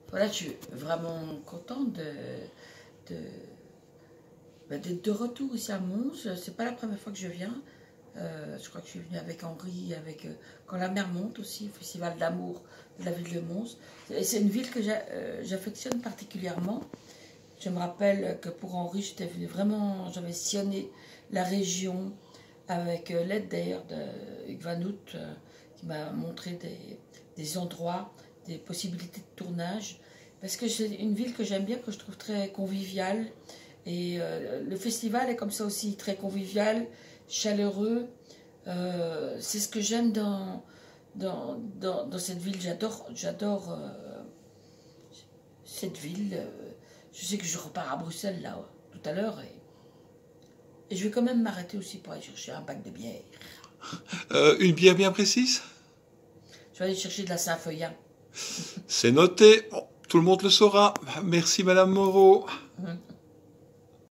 Voilà, je suis vraiment contente de, d'être de retour ici à Mons. C'est pas la première fois que je viens. Je crois que je suis venue avec Henri, quand la mer monte aussi, au Festival d'amour de la ville de Mons. Et c'est une ville que j'affectionne particulièrement. Je me rappelle que pour Henri, j'étais venue vraiment, j'avais sillonné la région avec l'aide d'ailleurs de Hugues Van Hout, qui m'a montré des endroits, des possibilités de tournage. Parce que c'est une ville que j'aime bien, que je trouve très conviviale. Et le festival est comme ça aussi, très convivial, chaleureux. C'est ce que j'aime dans cette ville. J'adore cette ville. Je sais que je repars à Bruxelles là tout à l'heure et je vais quand même m'arrêter aussi pour aller chercher un bac de bière. Une bière bien précise? Je vais aller chercher de la Saint-Feuillin. C'est noté. Bon, tout le monde le saura. Merci Madame Moreau.